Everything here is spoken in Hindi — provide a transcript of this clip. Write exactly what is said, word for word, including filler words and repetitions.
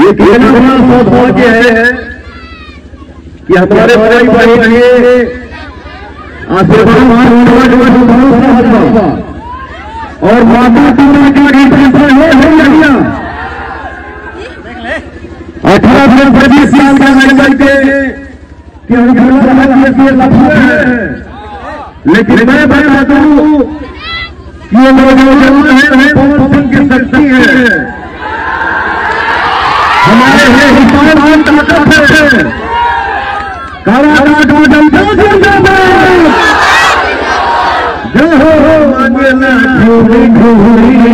ये कितना बड़ा सौभाग्य है कि हमारे भाई बहन ये आशीर्वाद और माता पिता की है अठारह से पच्चीस साल का लड़का के लेकिन मैं बता दूं कि ये नौजवान है पवन सिंह की शक्ति है, हमारे हिंदुस्तान ताकत है। काला काट जो हो मंगला घूरी घूरी